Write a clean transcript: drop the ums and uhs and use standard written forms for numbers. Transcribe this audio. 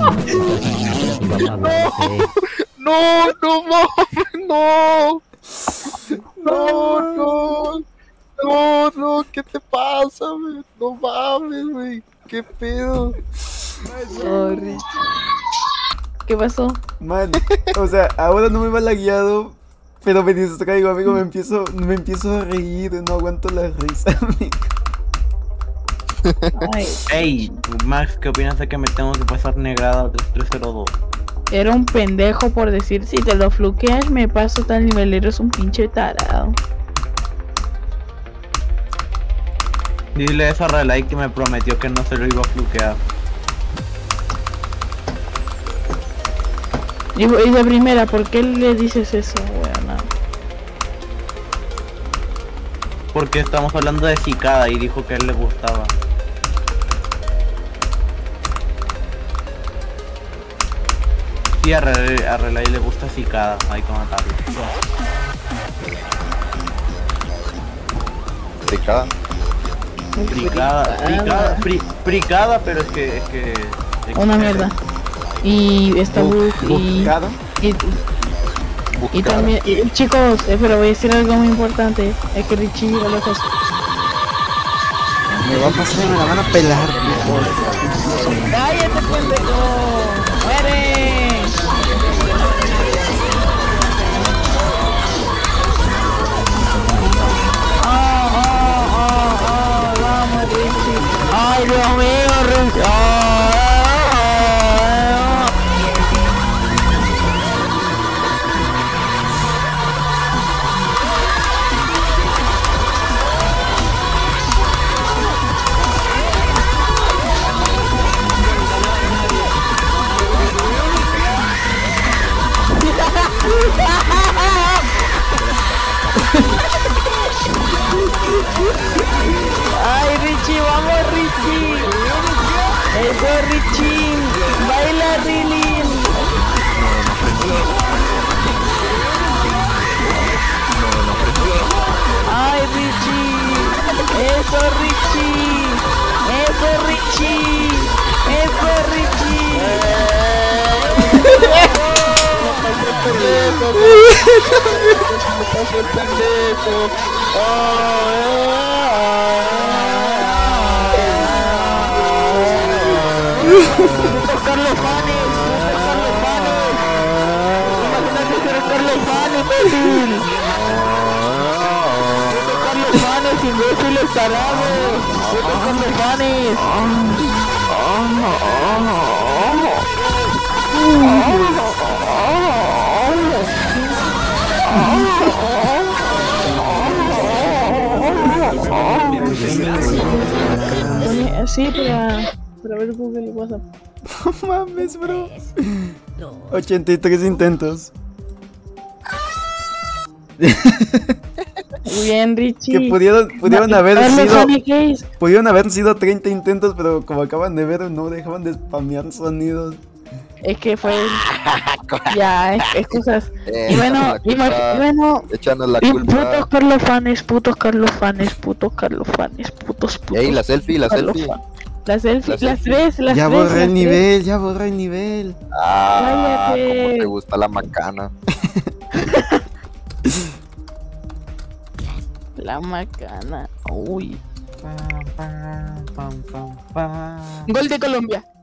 No, no mames, no. No, no, ¿qué te pasa, güey? No mames, güey. ¿Qué pedo? Sorry. ¿Qué pasó? Man, o sea, ahora no me va lagueado, pero me distraigo, amigo, me empiezo a reír, no aguanto la risa, amigo. Ay, Ey, Max, ¿qué opinas de que me tengo que pasar negrada 302? era un pendejo por decir, si te lo fluqueas me paso tal nivel, eres un pinche tarado. Dile eso a Relay que me prometió que no se lo iba a fluquear. Y de primera, ¿por qué le dices eso, weón? Porque estamos hablando de Cicada y dijo que a él le gustaba. Sí, a Relay le gusta Cicada, hay que matarlo. ¿Fricada? Fricada, pero es que Una mierda. Y está ¿Buscado? y también, chicos, pero voy a decir algo muy importante, es que Richie llega lejos. Me va a pasar y me la van a pelar. ¡Cállate, pendejo! ¡Muere! Vamos, Richie. ¡Ay, Dios mío, Richie! ¡Ay, Richie! ¡Vamos, Richie! ¡Eso, Richie! ¡Baila, Rilin! ¡Ay, Richie! ¡Eso, Richie! ¡Eso, Richie! ¡Eso, Richie! Carlos Fanes, imagínate ser Carlos Fanes, imbécil. Carlos Fanes, imbéciles tarados. Carlos Fanes. Sí, para ver Google y WhatsApp. No mames, bro. 83 intentos. Muy bien, Richie. Que pudieron haber Case. Pudieron haber sido 30 intentos, pero como acaban de ver, no dejaban de spamear sonidos. Es que fue... ya, excusas. Y bueno, Échanos la y culpa. putos Carlos Fanes. Ey, la selfie. Las tres. Ya borré el nivel. Ah, Cállate. cómo te gusta la macana. La macana. Uy. Gol de Colombia.